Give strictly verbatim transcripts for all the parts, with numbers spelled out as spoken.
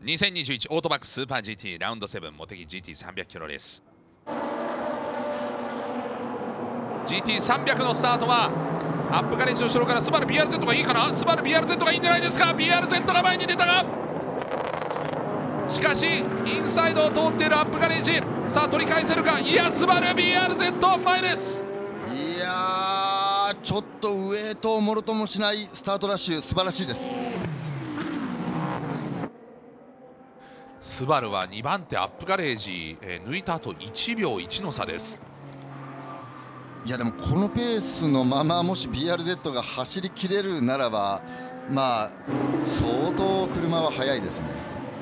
にせんにじゅういちオートバックスーパー ジーティー ラウンドセブン茂木 ジーティーさんびゃく キロです。 ジーティーさんびゃく のスタートはアップガレージの後ろからスバル ビーアールゼット がいいかな。スバル ビーアールゼット がいいんじゃないですか。 ビーアールゼット が前に出たが、しかしインサイドを通っているアップガレージ、さあ取り返せるか。いやスバル ビーアールゼット 前です。 いやーちょっとウエイトをもろともしないスタートラッシュ、素晴らしいです。 スバルはにばん手アップガレージ、えー、抜いた後いちびょういちの差です。 いやでもこのペースのままもし ビーアールゼット が走りきれるならば、まあ相当車は速いですね。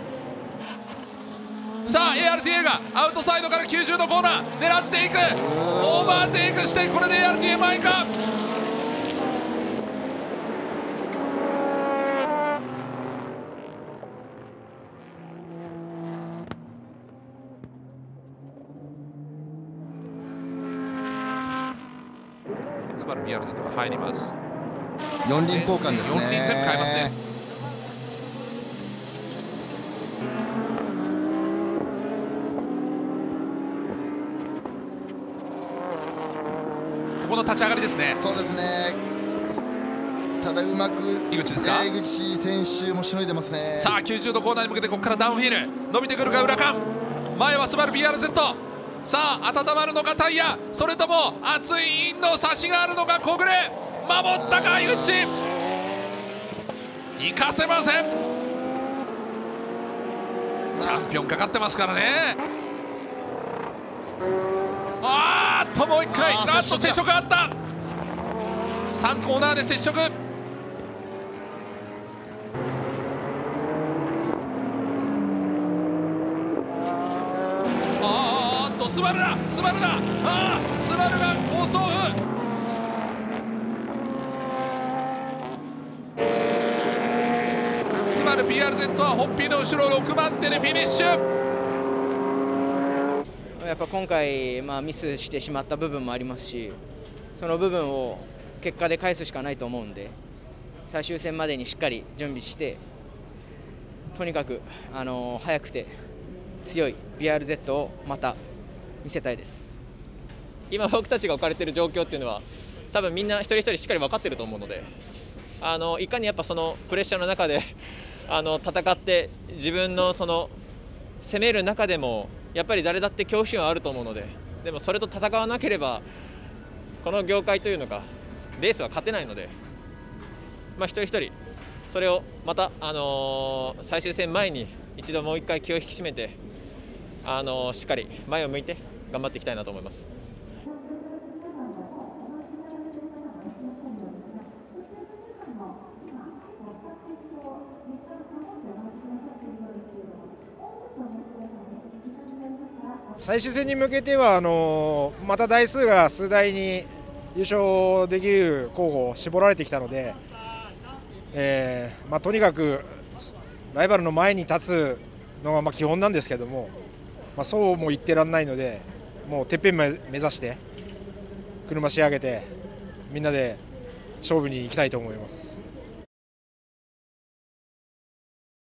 さあ エーアールティーエー がアウトサイドからきゅうじゅうどコーナー狙っていく。オーバーテイクしてこれで エーアールティーエー 前か。スバル ビーアールゼット が入ります。 よん輪交換ですね。 よん輪全部変えますね。この立ち上がりですね。 そうですね。ただうまく井口ですか。 井口選手もしのいでますね。 さあきゅうじゅうどコーナーに向けてここからダウンヒル伸びてくるか。裏間前はスバル ビーアールゼット。さあ温まるのかタイヤ、それとも熱いインの差しがあるのか。小暮守ったか。井口行かせません。チャンピオンかかってますからね。あーっともう一回ラスト接触があった。さんコーナーで接触。あーっとスバルだスバルだ。あースバルが好走。スバル ビーアールゼット はホッピーの後ろろくばん手でフィニッシュ。 やっぱ今回、まあ、ミスしてしまった部分もありますし、その部分を結果で返すしかないと思うんで、最終戦までにしっかり準備して、とにかく、あのー、速くて強い ビーアールゼット をまた見せたいです。 今僕たちが置かれている状況っていうのは多分みんな一人一人しっかり分かっていると思うので、あのいかにやっぱそのプレッシャーの中であの戦って自分のその攻める中でもやっぱり誰だって恐怖心はあると思うので、でもそれと戦わなければこの業界というのがレースは勝てないので、まあ、一人一人それをまた、あのー、最終戦前に一度もう一回気を引き締めて、あのー、しっかり前を向いて頑張っていきたいなと思います。 最終戦に向けてはあのまた台数が数台に優勝できる候補を絞られてきたので、えーまあ、とにかくライバルの前に立つのがまあ基本なんですけども、まあ、そうも言ってらんないので、もうてっぺん目指して車仕上げてみんなで勝負に行きたいと思います。